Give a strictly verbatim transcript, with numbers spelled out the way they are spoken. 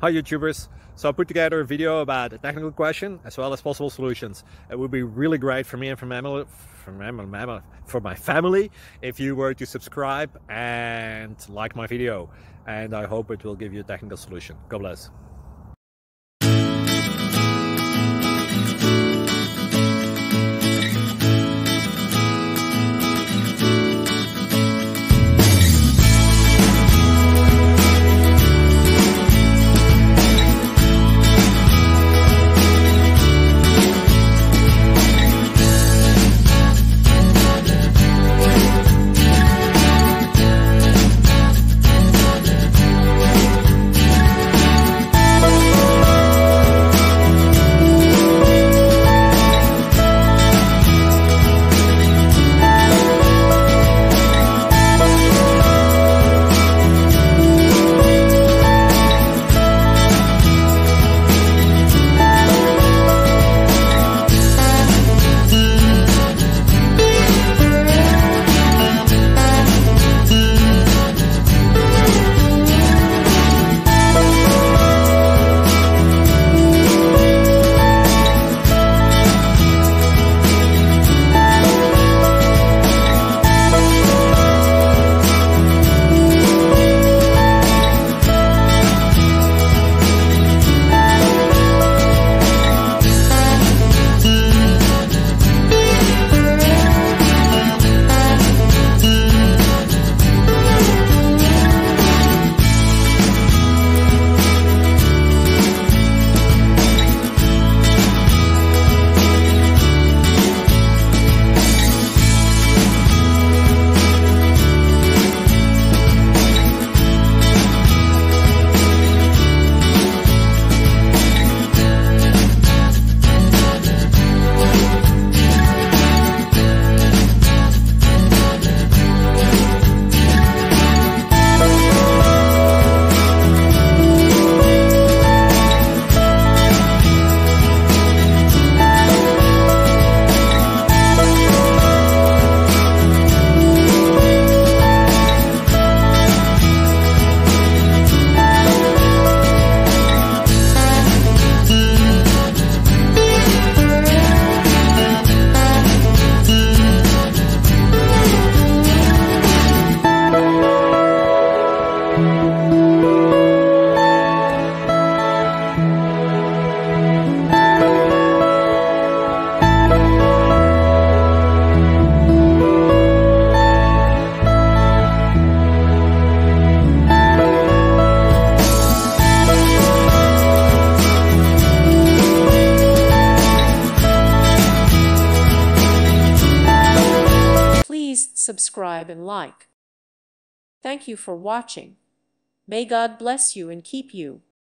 Hi YouTubers! So I put together a video about a technical question as well as possible solutions. It would be really great for me and for my family, for my, for my family if you were to subscribe and like my video. And I hope it will give you a technical solution. God bless. Subscribe and like. Thank you for watching. May God bless you and keep you.